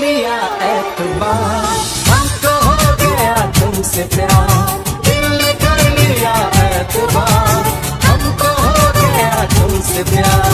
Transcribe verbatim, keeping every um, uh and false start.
लिया एतबार, हमको हो गया तुमसे प्यार, दिल ने कर लिया एतबार, हमको हो गया तुमसे प्यार।